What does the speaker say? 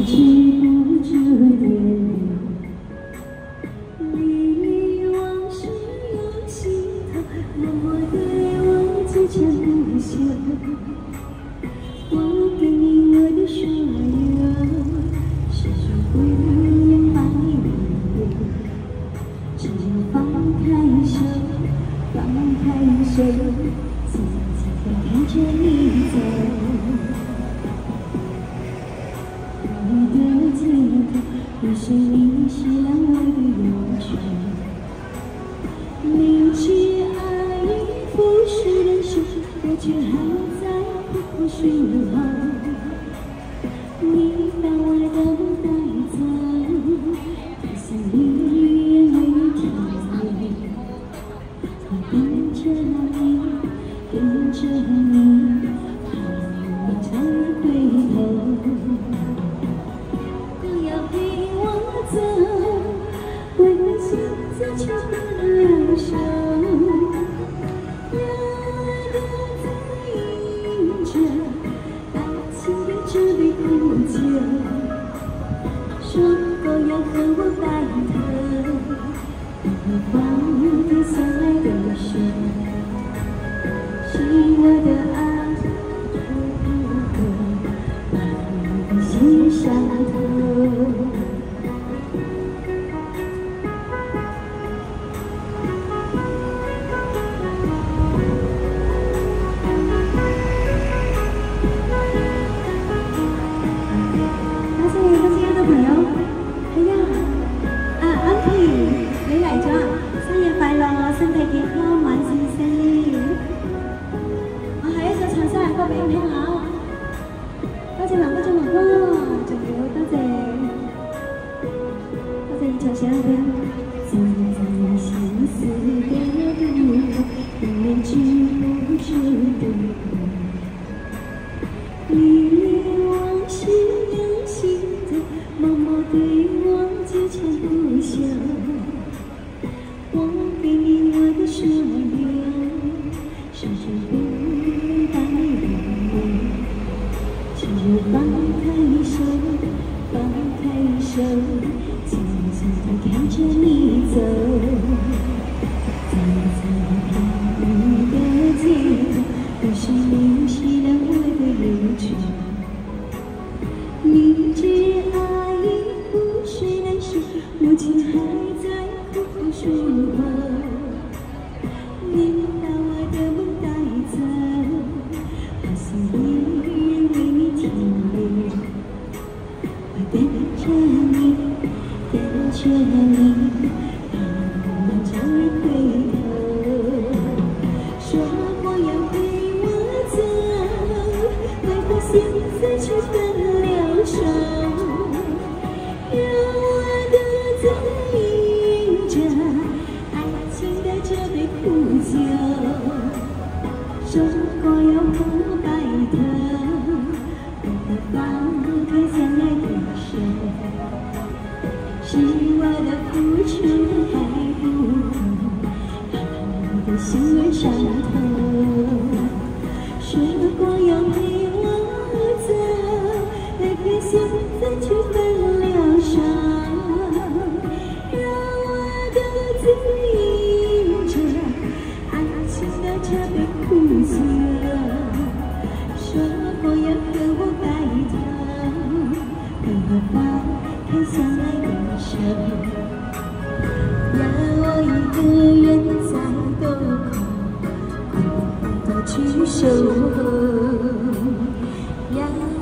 止不住的流，历历往事涌心头，默默对我纠缠不休。我给你我的所有，始终不言还留，只有放开手，放开手，静静地看着你走。 你是你是让我的永久，明知爱已不是人生，我却还在苦苦寻候。你把我的梦带走，就像你远远停留。我跟着你，跟着你，还没再回头。 为何现在却不能留守？让爱的在迎着爱情的这杯苦酒，说过要和我白头，不放开相爱的手，是我的爱不够，把你的心伤透。 身體健康，萬事勝意。我係一首唱生日歌俾你聽下，多謝南哥做哥哥，仲要多謝現場小朋友。走在相思的路，永遠止不住的流，歷歷往事湧心頭，默默對我糾纏不休。 我给你我的所有，始终不言还留，只有放开手，放开手，静静地看着你走，在飘逸的街头，都是你是让我的忧愁。明知爱已不是人生，我却还在苦苦守候。 你把我的梦带走，好像一人为你停留。我跟着你，跟着你，还没再回头。说过要陪我走，为何现在却分了手？让我独自饮着爱情的这杯苦酒，说过要和我白头，为何放开相爱的手？是我的付出还不够，把你的心儿伤透。说过要陪我走，为何现在却分了手？让我独自饮着爱情的这杯苦酒，说过要和我白头，为何放开相爱的手？让我一个人在洞口，孤独地去守候。